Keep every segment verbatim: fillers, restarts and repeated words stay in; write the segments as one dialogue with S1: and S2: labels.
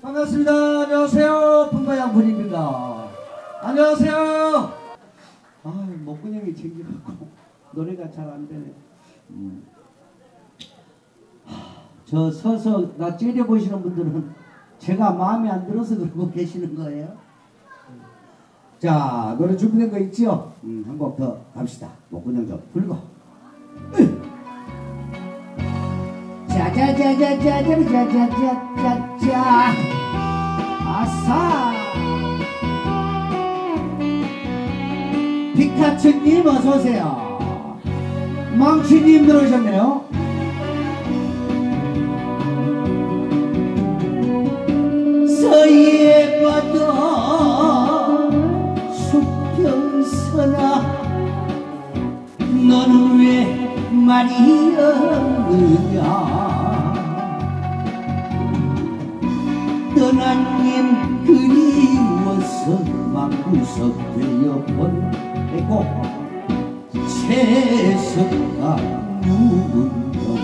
S1: 반갑습니다. 안녕하세요. 분가양 분입니다. 안녕하세요. 아, 목근형이 챙겨갖고 노래가 잘 안 되네. 음. 저 서서 나 째려보시는 분들은 제가 마음에 안 들어서 그러고 계시는 거예요. 자, 노래 준비된 거 있지요? 음, 한 곡 더 갑시다. 목근형 좀 불고. 짜자자자자자자자자자 아싸. 피카츄님 어서오세요. 망치님 들어오셨네요. 서예 바다 수평선아 너는 왜 말이 없느냐. 떠난 님 그리워서 막 구석되어 보내고 채석가 누군가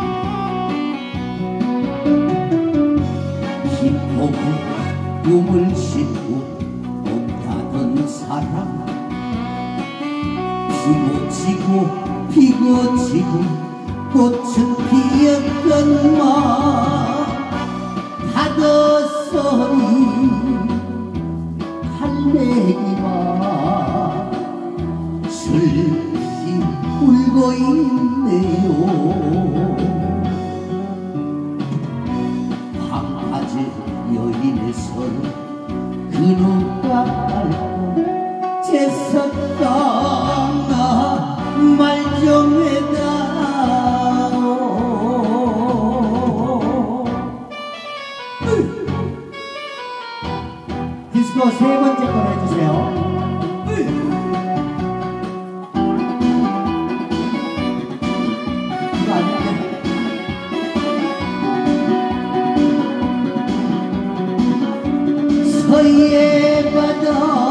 S1: 기포고 꿈을 싣고 온다던 사람 피고 지고 피고 지고 꽃은 피었던 마 파도소리 갈매기가 슬피 울고 있네요. 방파제 여인의 서로 그누가 밟고 제석강아 말 좀 해다오. 디스코 세 번째 걸 해주세요. 이거 아닌데. 서예 바다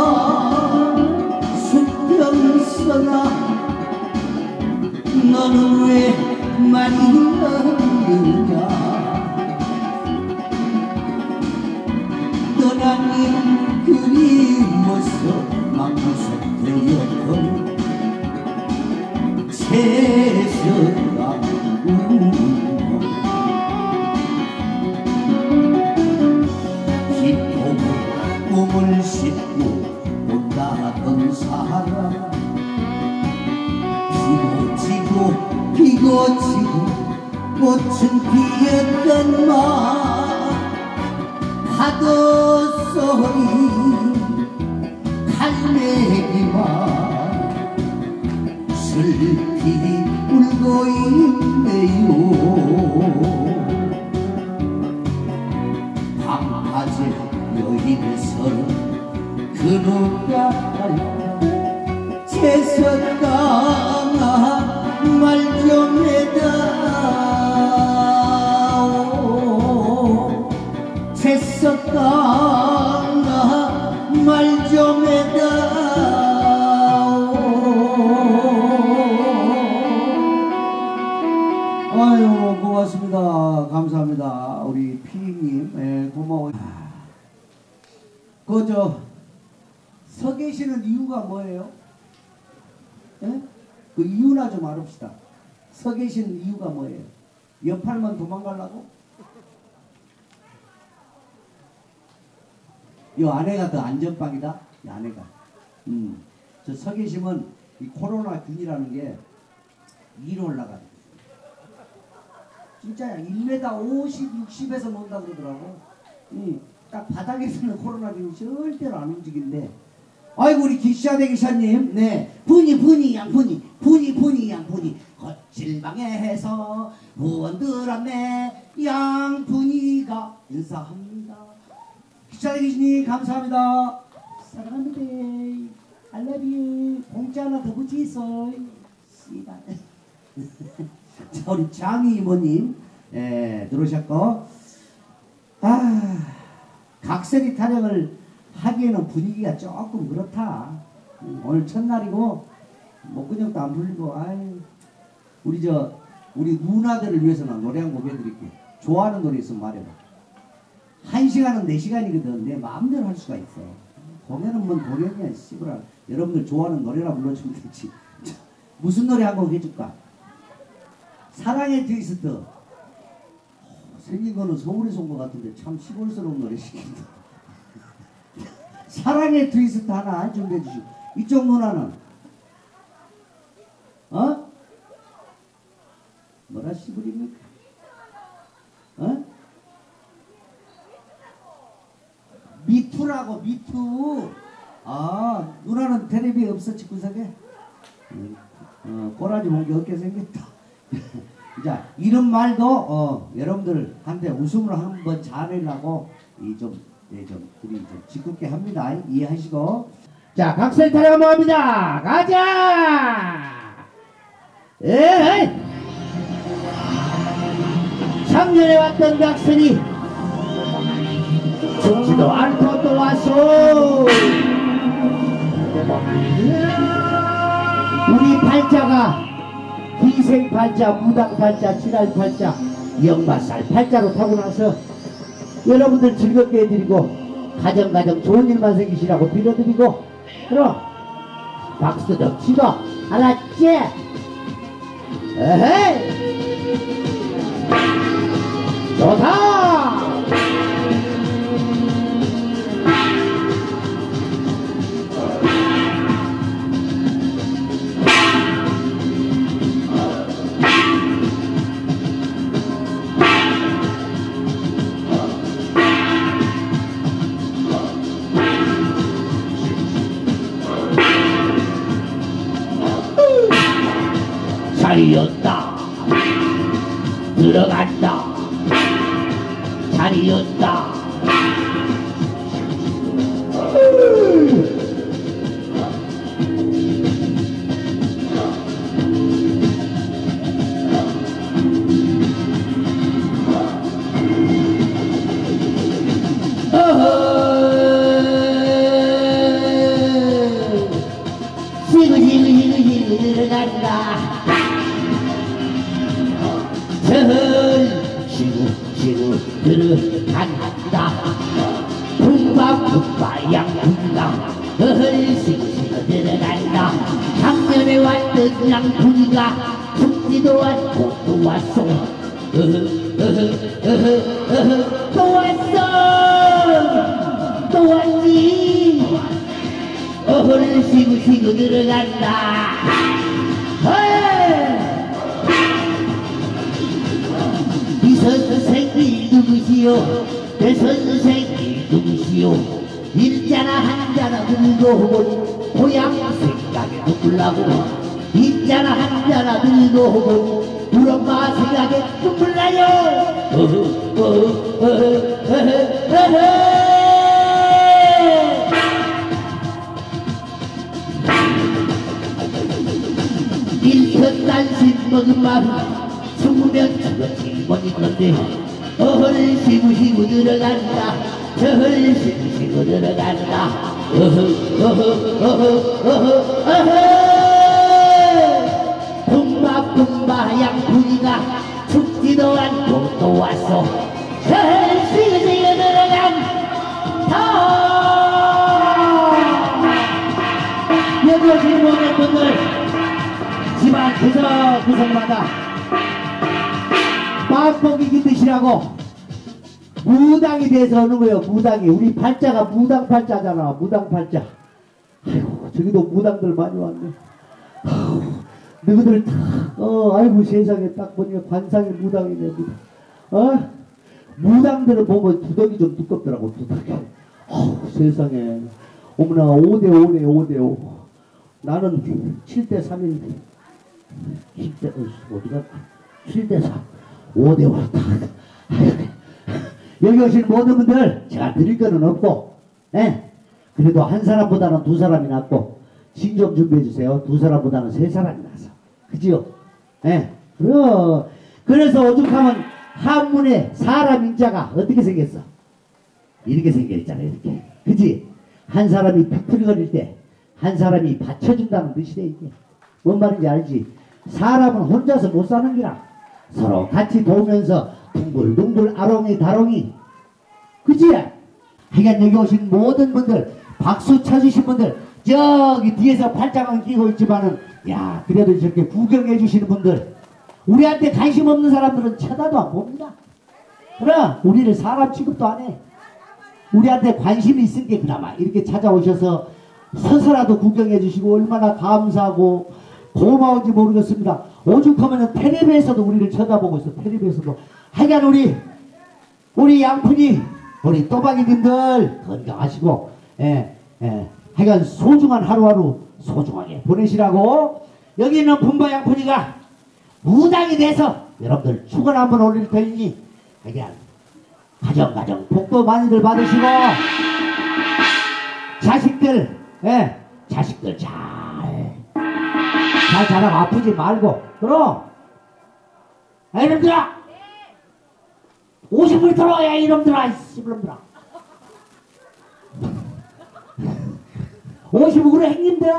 S1: 수평선아 너는 왜 말이 없느냐. 떠난 님 그리워서 맘구석되었던 채석가 기포고 꿈을 싣고 온다 하던 사람 피고 지고 피고 지고 꽃은 피었던 마 파도 소리 갈매기만 슬피 울고 있네요. 방파제 여인의 서로 그누가 채석강아 말 좀 해다오. 채석강아 말 좀 해다오. 아유 고맙습니다. 감사합니다. 우리 피님 예, 고마워요. 그 저 서 계시는 이유가 뭐예요? 예? 그 이유나 좀 알읍시다. 서 계시는 이유가 뭐예요? 옆팔만 도망가려고? 이 아내가 더 안전빵이다? 이 아내가. 음. 저 서 계시면 이 코로나 균이라는 게 위로 올라가요. 진짜야. 일 미터 오십, 육십에서 논다 그러더라고. 음. 딱 바닥에서는 코로나 균이 절대로 안 움직인대. 아이고 우리 기샤대 기샤님 네 분이 분이 양분이 분이 분이 양분이 거칠방에서 후원 들었네 양분이가 인사합니다. 기샤대 기샤님 감사합니다. 사랑합니다. I love you. 공짜 하나 더 붙이 있어. 씨발. 자 우리 장희 이모님 예, 들어오셨고 아 각설이 타령을 하기에는 분위기가 조금 그렇다. 음, 오늘 첫날이고 목근육도 안 풀리고 아유 우리 저 우리 누나들을 위해서는 노래 한 곡 해드릴게요. 좋아하는 노래 있으면 말해봐. 한 시간 시간은 내 시간이거든. 내 마음대로 할 수가 있어. 공연은 뭔 도련이야 씨부라. 여러분들 좋아하는 노래나 불러주면 되지. 무슨 노래 한곡 해줄까? 사랑의 트위스트. 어, 생긴 거는 서울에서 온 것 같은데 참 시골스러운 노래 시킨다. 사랑의 트위스트 하나 준비해 주시고. 이쪽 누나는 어? 뭐라 씨부립니까? 어? 미투라고 미투. 아 누나는 텔레비에 없었지 구석에? 어, 꼬라지 몽개 어깨 생겼다. 자 이런 말도 어, 여러분들한테 웃음으로 한번 잘하려고 이좀 예, 좀 우리 좀 짓궂게 합니다. 이해하시고. 자 각설 타령 한번 합니다. 가자. 에이! 작년에 왔던 각설이 죽지도 않고 또 왔소. 우리 팔자가 기생 팔자, 무당 팔자, 지랄 팔자, 역마살 팔자로 타고 나서 여러분들 즐겁게 해드리고 가정가정 좋은 일만 생기시라고 빌어드리고 그럼 박수도 치고 알았지? 에헤이 좋다. 자리였다 들어간다 자리였다. 시구 시구 시구 시구 들어간다. 절 시구 시구 들어간다. 분바 분바 양분가 헐 시구 시구 들어간다. 작년에 왔던 양분이가 죽지도 않고 또 왔어. 또 왔어 또 왔지. 헐 시구 시구 들어간다. 이 선생이 누구시오? 내 선생이 누구시오? 일자나 한자나 들고 고향 생각에 눈물 나고 일자나 한자나 들고 우리 엄마 생각에 눈물 나요. 일편 단신 먹은 맘 죽으면 죽었지 뭐니 건데 어헐 시구시구 들어간다. 저헐 시구시구 들어간다. 어허 어허 어허 어허 어허 분바 분바 양푼이가 죽지도 않고 또 왔어. 저헐 시구시구 들어간다. 여기 오신 모든 분들 집안 구석구석마다 맘먹이기 드시라고 무당이 돼서 오는 거예요. 무당이. 우리 팔자가 무당 팔자잖아. 무당 팔자. 아이고 저기도 무당들 많이 왔네. 아우, 너희들 다 어, 아이고 세상에 딱 보니까 관상이 무당이네. 무당. 어? 무당들은 보면 두덕이 좀 두껍더라고. 두덕이. 아우 세상에. 어머나 오 대 오네. 오 대 오. 나는 칠 대 삼인데 칠 대 어디가 칠 대 삼 오 대 오 여기 오신 모든 분들 제가 드릴 거는 없고 예? 그래도 한 사람보다는 두 사람이 낫고 진 좀 준비해 주세요. 두 사람보다는 세 사람이 나서 그지요? 예? 그럼 그래서 오죽하면 한문에 사람 인자가 어떻게 생겼어? 이렇게 생겨있잖아요. 이렇게 그지? 한 사람이 팩트리거릴 때 한 사람이 받쳐준다는 뜻이래. 이게 뭔 말인지 알지? 사람은 혼자서 못 사는 기라 서로 같이 도우면서 둥글둥글 아롱이 다롱이 그지?
S2: 하여간 여기 오신 모든 분들 박수 쳐주신 분들 저기 뒤에서 팔짱은 끼고 있지만은 야 그래도 저렇게 구경해 주시는 분들 우리한테 관심 없는 사람들은 쳐다도 안 봅니다. 그럼 우리를 사람 취급도 안 해. 우리한테 관심이 있은 게 그나마 이렇게 찾아오셔서 서서라도 구경해 주시고 얼마나 감사하고 고마운지 모르겠습니다. 오죽하면 텔레비에서도 우리를 쳐다보고 있어. 텔레비에서도. 하여간 우리 우리 양푼이 우리 또박이님들 건강하시고 예, 예. 하여간 소중한 하루하루 소중하게 보내시라고 여기 있는 분바 양푼이가 무당이 돼서 여러분들 축원 한번 올릴 테니 하여간 가정가정 복도 많이들 받으시고 자식들 예, 자식들 잘 잘 자라고 아프지 말고 그럼 야 이놈들아 오십 불 들어야 이놈들아 씨발놈들아 오십 불 행님들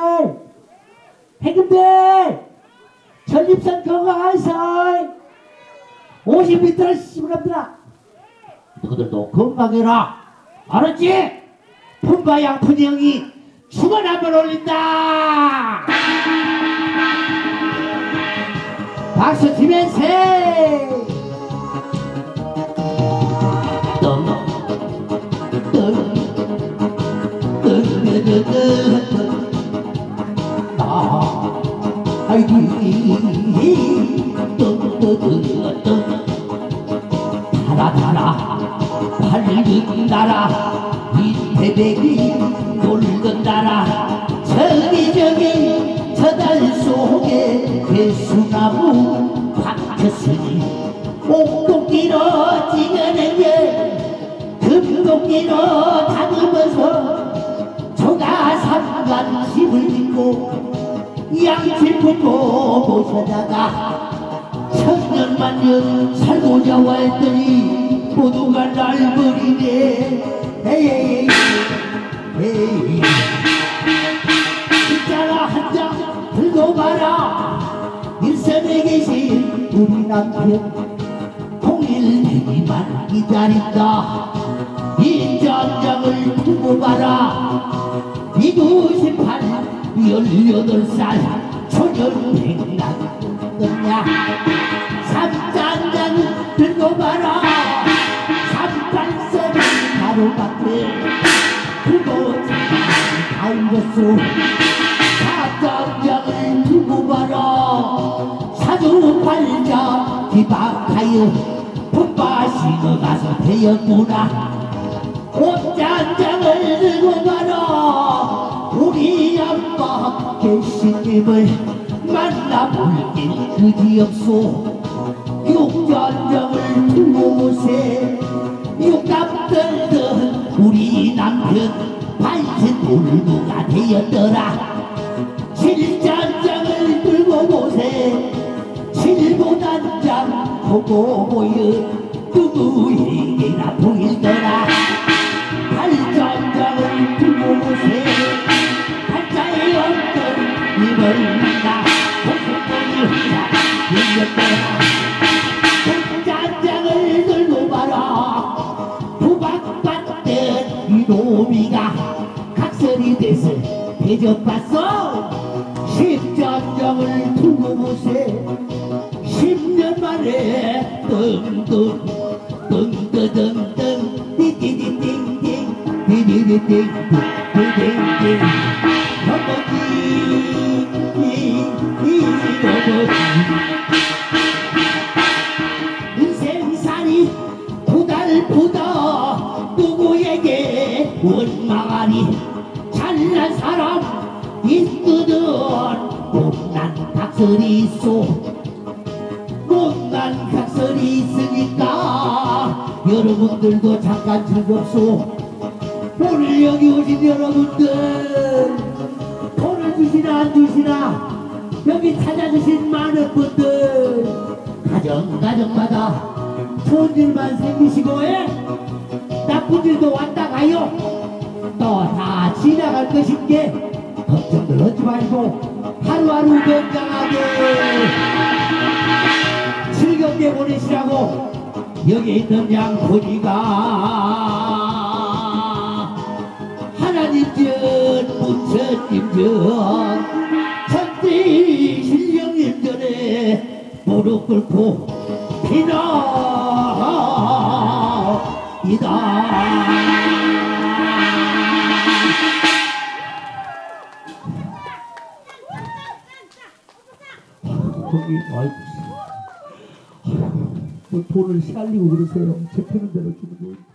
S2: 행님들 전립선 건강하이서 오십 불 들어 씨발놈들아 너희들도 건강해라 알았지? 품바 양푼이 형이 축원 한번 올린다 박수 치면서 달아 달아 밝은 나라 이태백이 놀던 나라 저기 저기 저 달 속에 배수나무 박혔으니 옥도끼로 찌그레게 금도끼로 다듬어서 조가삼간 집을 짓고 양칠 품고 모셔다가 천년만년 살고자 했더니 모두가 날 버리네 에이 에이 진짜라 한 장 들고 가라 일선에 계신 우리 남편 통일되기만 기다린다 인전장을 두고 가라 이구십팔 열여덟 살 초년 백남이냐 삼장장 들고 가라 삼팔선 가로밖에 그곳 다 읽었소 사장장을 두고 가라 사주팔자 기박하여 품바시고 가서 되었구나 옷장장을 들고 가라 우리 아빠 계신님을 만나볼 길 그지없소 육전장을 두고 보세 육감 들던 우리 남편 반신 돌도가 되었더라 칠전장을 들고 보세 칠보단장 보고 보여 누구에게나 보이더라 팔전장을 들고 보세 팔자에 없던 이걸 만나 보석보니 혼자 육전장을 들고 봐라 부박받던 이놈이가 각설이 돼서 대접받소 십전장을 두고 보세 십년 만에 뜬뜬 뜬뜨뜬뜬 띠띠띠띵띵 띠띠띠띵 띠띠띵띵 어머니 어머니 인생살이 부달부다 누구에게 원망하니 잘난 사람 있거든 못난 각설이 있어 못난 각설이 있으니까 여러분들도 잠깐 즐겁소 오늘 여기 오신 여러분들 돈을 주시나 안 주시나 여기 찾아주신 많은 분들 가정 가정마다 좋은 일만 생기시고 예? 나쁜 일도 왔다 가요 또 다 지나갈 것인게 걱정들 하지 말고 하루하루 건강하게 즐겁게 보내시라고 여기 있는 양푼이가 임전 천지 신령 임전에 무릎 꿇고 비나이다. 형님, 아이고, 뭐 돈을 살리고 그러세요. 제 편은 대로 주는 거예요.